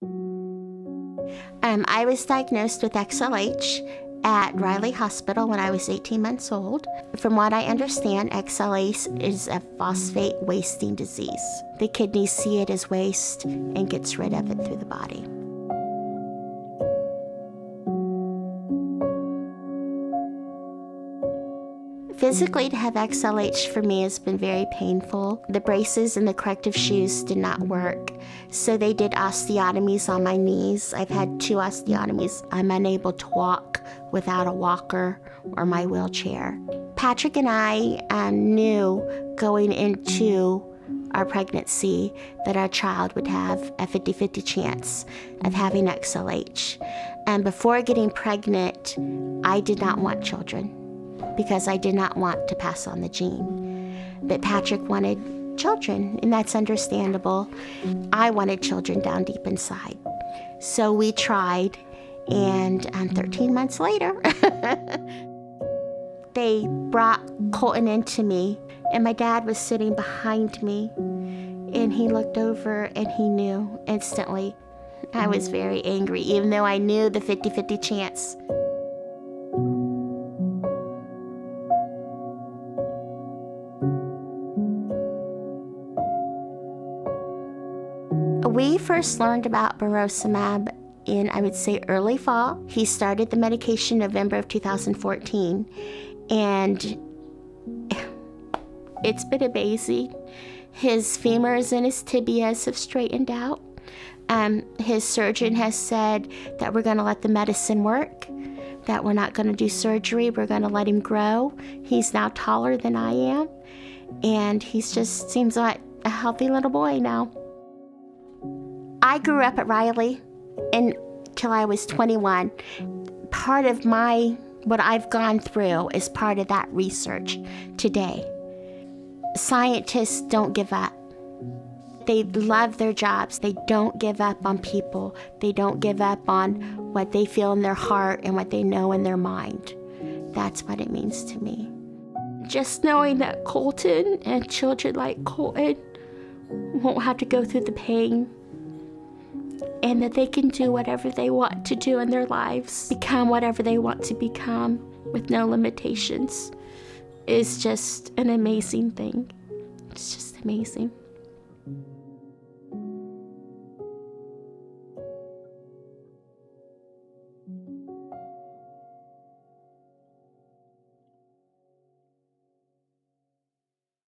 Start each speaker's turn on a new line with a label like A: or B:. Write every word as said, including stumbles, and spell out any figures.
A: Um, I was diagnosed with X L H at Riley Hospital when I was eighteen months old. From what I understand, X L H is a phosphate wasting disease. The kidneys see it as waste and gets rid of it through the body. Physically, to have X L H for me has been very painful. The braces and the corrective shoes did not work, so they did osteotomies on my knees. I've had two osteotomies. I'm unable to walk without a walker or my wheelchair. Patrick and I um, knew going into our pregnancy that our child would have a fifty fifty chance of having X L H. And before getting pregnant, I did not want children, because I did not want to pass on the gene. But Patrick wanted children, and that's understandable. I wanted children down deep inside. So we tried, and um, thirteen months later, they brought Colton into me, and my dad was sitting behind me, and he looked over and he knew instantly. I was very angry, even though I knew the fifty fifty chance. We first learned about burosumab in, I would say, early fall. He started the medication November of two thousand fourteen, and it's been amazing. His femurs and his tibias have straightened out. Um, his surgeon has said that we're going to let the medicine work, that we're not going to do surgery, we're going to let him grow. He's now taller than I am, and he just seems like a healthy little boy now. I grew up at Riley until I was twenty-one. Part of my, what I've gone through is part of that research today. Scientists don't give up. They love their jobs. They don't give up on people. They don't give up on what they feel in their heart and what they know in their mind. That's what it means to me. Just knowing that Colton and children like Colton won't have to go through the pain, and that they can do whatever they want to do in their lives, become whatever they want to become with no limitations, is just an amazing thing. It's just amazing.